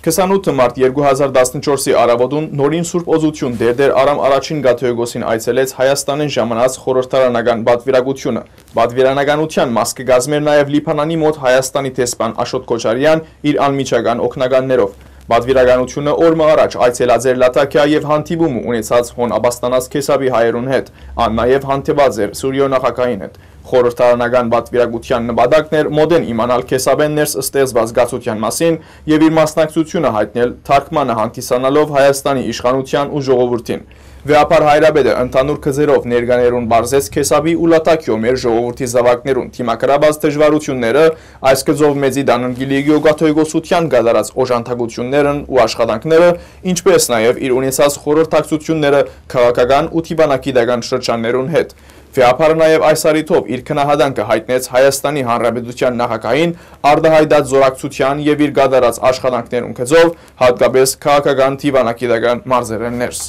28 մարտ 2014-ի առավոտուն նորին Սուրբ Օզություն Դերդեր Արամ առաջին Գաթոյոգոսին այցելեց Հայաստանեն ժամանած խորհրդարանական բադվիրագությունը։ Բադվիրանականության մաս կգազմեր նաև Լիբանանի մոտ Հայաստանի տեսփան Աշոտ Քոչարյան իր անմիջական օգնականներով։ Բադվիրականությունը օրը առաջ այցելած էր Լատակիա եւ հանդիպում ունեցած Հոն Աբաստանած Քեսաբի հայերուն հետ, նաև հանդիպած էր Սուրիո նախագահին հետ։ Խորհրդարանական բադվիրագության նպատակն էր մոդեն իմանալ Քեսաբեն ներս ստեղծված զգացության մասին եւ իր մասնակցությունը հայտնել թարգմանը հանդիսանալով Հայաստանի իշխանության ու ժողովրդին։ Վեապար Հայրաբեդը ընդհանուր քզերով ներկաներուն բարձեց Քեսաբի ու Լատակիո մեր ժողովրդի զավակներուն թիմակրաբաց դժվարությունները, այս գծով մեծի դանընկիլիգիո Գաթոյոգոսության գդարած օժանդակություններն ու աշխատանքները, ինչպես նաև իր ունեցած խորհրդակցությունները քաղաքական ու թիվանակիդական շրջաններուն հետ։ Վեապարը նաև այս առիթով իր քնահանդանքը հայտնեց Հայաստանի Հանրապետության նախագահին արդահայտած զորակցության եւ իր գդարած աշխատանքներուն գծով, հատկապես քաղաքական թիվանակիդական մարզերեն ներս։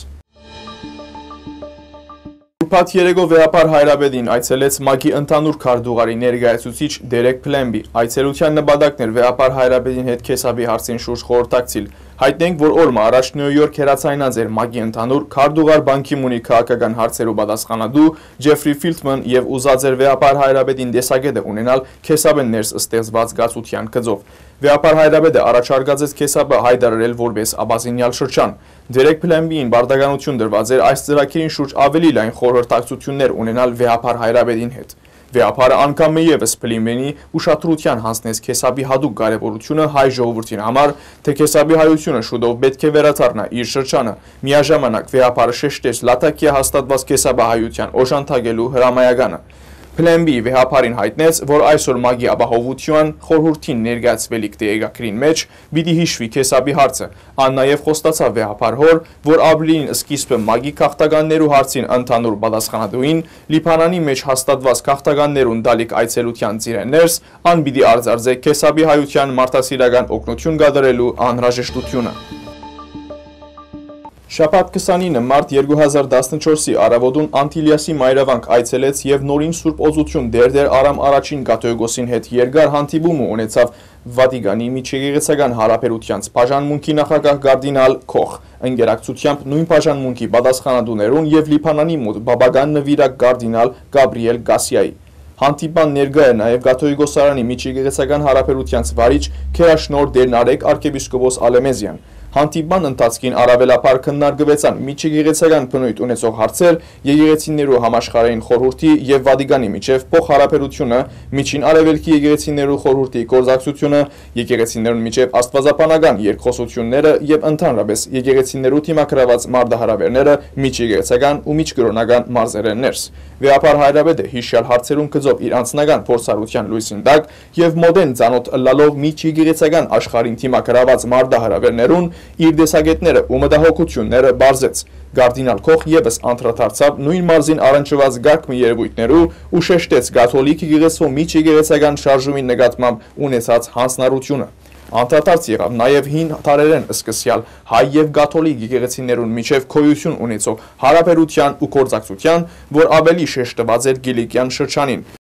Ուրբաթ երեգո Վեապար Հայրաբեդին այցելեց ՄԱԿ-ի ընդհանուր քարտուղարի ներկայացուցիչ Դերեկ Փլեմբի։ Այցելության նպատակն էր Վեապար Հայրաբեդին հետ Քեսաբի հարցին շուրջ խորհրդակցել։ Հայտնենք, որ օրը առաջ Նյու Յորք հեռացայնած էր ՄԱԿ-ի ընդհանուր քարտուղար Բան Կի Մունի քաղաքական հարցերու պատասխանատու Ջեֆրի Ֆիլդման եւ ուզած էր Վեապար Հայրաբեդին տեսակետը ունենալ Քեսաբեն ներս ստեղծված գացության գծով։ Վեապար Հայրաբեդը առաջարկած Քեսաբը հայտարարել որպես աբազինյալ շրջան։ Դերեկ Փլեմբիին բարդականություն դրված էր այս ծրագիրին շուրջ ավելի լայն խորհրդակցություններ ունենալ Վեապար Հայրաբեդին հետ։ Վեապարը անգամ եւս Փլեմբինի ուշադրության հանձնեց Քեսաբի հատուկ կարևորությունը հայ ժողովրդին համար, թե Քեսաբի հայությունը շուտով պետք է վերադառնա իր շրջանը։ Միաժամանակ Վեապարը շեշտեց Լատակիա հաստատված Քեսաբահայության օժանդակելու հրամայականը։ Փլեմբի Վեապարին հայտնեց, որ այսօր ՄԱԿ-ի ապահովության խորհրդին ներկայացվելիք դեղագրին մեջ պիտի հիշվի Քեսաբի հարցը։ Ան նաև խոստացավ Վեապար հոր, որ ապրիլին սկիզբը ՄԱԿ-ի քաղաքականներու հարցին ընդհանուր պատասխանատուին Լիբանանի մեջ հաստատված քաղաքականներուն դալիք այցելության ծիրեններս, ան պիտի արձարծե Քեսաբի հայության մարդասիրական օգնություն կատարելու անհրաժեշտությունը։ Շաբաթ 29 մարտ 2014-ի առավոտուն Անտիլիասի մայրավանք այցելեց եւ նորին Սուրբ Օզություն Դերդեր Արամ առաջին Գաթոյոգոսին հետ երկար հանդիպում ունեցավ Վատիկանի միջեկեղեցական հարաբերությանց բաժանմունքի նախագահ կարդինալ Քոխ, ընկերակցությամբ նույն բաժանմունքի պատասխանատուներուն եւ Լիբանանի մոտ բաբական նվիրակ կարդինալ Գաբրիել Գասիայի։ Հանդիպան ներկա է նաև Գաթոյոգոսարանի միջեկեղեցական հարաբերությանց վարիչ Քերաշնոր Դերնարեկ arczepiskopos Ալեմեզյան։ Հանդիպման ընթացքին առավելապար քննարկվեցան միջեկեղեցական բնույթ ունեցող հարցեր, եկեղեցիներու համաշխարհային խորհրդի եւ Վատիկանի միջև փոխհարաբերությունը, միջին արևելքի եկեղեցիներու խորհրդի գործակցությունը, եկեղեցիներուն միջև աստվածաբանական երկխոսությունները եւ ընդհանրապես եկեղեցիներու թիմակրաված մարդահրավերները միջեկեղեցական ու միջկրոնական մարզերեն ներս։ Վեապար Հայրաբեդը հիշյալ հարցերուն գծով իր անձնական փորձառության լույսին տակ եւ մոդեն ցանոթ լալով միջեկեղեցական աշխարհին թիմակրաված մարդահրավերներուն իր դեսագետները ու մտահոգությունները բարձեց։ Կարդինալ Քոխ եւս անդրադարձավ նույն մարզին առնչված գաղտնի երևույթներու ու շեշտեց կաթոլիկ եկեղեցու միջեկեղեցական շարժումի նկատմամբ ունեցած հանձնառությունը։ Անդրադարձ եղավ նաև հին տարերեն սկսյալ հայ եւ կաթոլիկ եկեղեցիներուն միջև քոյություն ունեցող հարաբերության ու գործակցության, որ ավելի շեշտված էր Գիլիկյան շրջանին։